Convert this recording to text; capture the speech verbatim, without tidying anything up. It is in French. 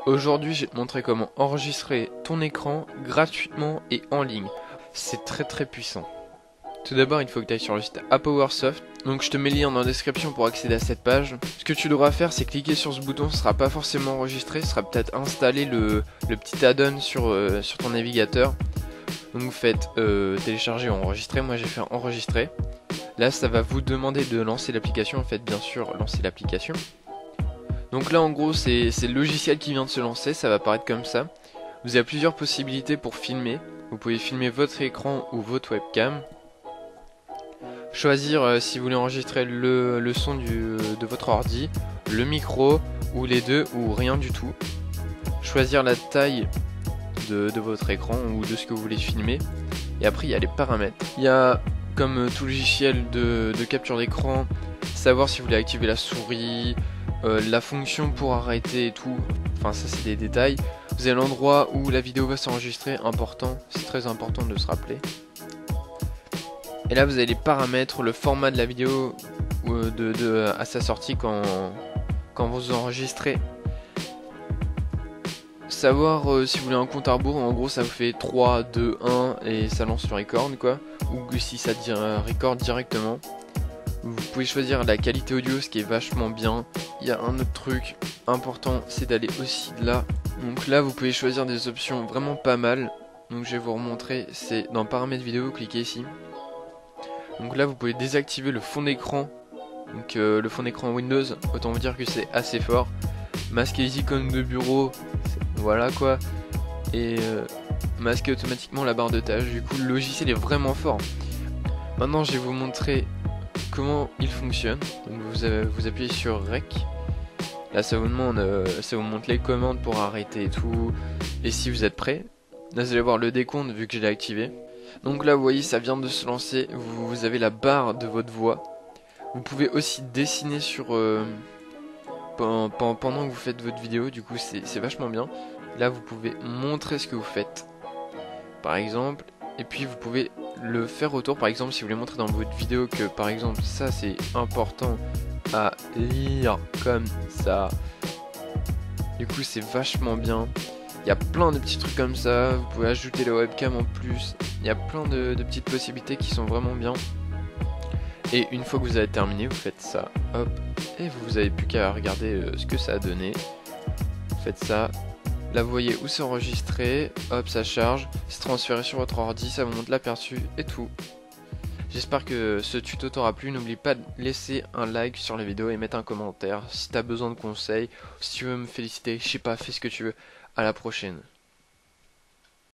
Aujourd'hui, je vais te montrer comment enregistrer ton écran gratuitement et en ligne. C'est très très puissant. Tout d'abord, il faut que tu ailles sur le site Apowersoft. Donc je te mets le lien dans la description pour accéder à cette page. Ce que tu devras faire, c'est cliquer sur ce bouton. Ce sera pas forcément enregistré, ce sera peut-être installer le, le petit add-on sur, euh, sur ton navigateur. Donc vous faites euh, télécharger ou enregistrer. Moi j'ai fait enregistrer. Là ça va vous demander de lancer l'application. Faites bien sûr lancer l'application. Donc là en gros c'est le logiciel qui vient de se lancer, ça va apparaître comme ça. Vous avez plusieurs possibilités pour filmer. Vous pouvez filmer votre écran ou votre webcam. Choisir euh, si vous voulez enregistrer le, le son du, de votre ordi, le micro ou les deux ou rien du tout. Choisir la taille de, de votre écran ou de ce que vous voulez filmer. Et après il y a les paramètres. Il y a comme tout logiciel de, de capture d'écran, savoir si vous voulez activer la souris, euh, la fonction pour arrêter et tout. Enfin ça c'est des détails. Vous avez l'endroit où la vidéo va s'enregistrer, important, c'est très important de se rappeler. Et là vous avez les paramètres, le format de la vidéo de, de, à sa sortie quand, quand vous enregistrez. Savoir euh, si vous voulez un compte à rebours, en gros ça vous fait trois, deux, un et ça lance le record quoi. Ou si ça dit euh, record directement. Vous pouvez choisir la qualité audio, ce qui est vachement bien. Il y a un autre truc important, c'est d'aller aussi là. Donc là vous pouvez choisir des options vraiment pas mal. Donc je vais vous remontrer, c'est dans paramètres vidéo, cliquez ici. Donc là vous pouvez désactiver le fond d'écran. Donc euh, le fond d'écran Windows, autant vous dire que c'est assez fort. Masquer les icônes de bureau, voilà quoi. Et euh, masquer automatiquement la barre de tâches. Du coup le logiciel est vraiment fort. Maintenant je vais vous montrer comment il fonctionne. Donc vous, avez, vous appuyez sur Rec. Là ça vous demande, euh, ça vous montre les commandes pour arrêter et tout. Et si vous êtes prêt, là vous allez voir le décompte vu que je l'ai activé. Donc là vous voyez ça vient de se lancer, vous, vous avez la barre de votre voix. Vous pouvez aussi dessiner sur euh, pendant, pendant que vous faites votre vidéo, du coup c'est vachement bien. Là vous pouvez montrer ce que vous faites par exemple, et puis vous pouvez le faire autour. Par exemple si vous voulez montrer dans votre vidéo que par exemple ça c'est important à lire comme ça, du coup c'est vachement bien. Il y a plein de petits trucs comme ça, vous pouvez ajouter la webcam en plus, il y a plein de, de petites possibilités qui sont vraiment bien. Et une fois que vous avez terminé, vous faites ça, hop, et vous avez plus qu'à regarder euh, ce que ça a donné. Vous faites ça, là vous voyez où c'est enregistré, hop ça charge, c'est transféré sur votre ordi, ça vous montre l'aperçu et tout. J'espère que ce tuto t'aura plu, n'oublie pas de laisser un like sur la vidéo et mettre un commentaire si t'as besoin de conseils, si tu veux me féliciter, je sais pas, fais ce que tu veux. À la prochaine.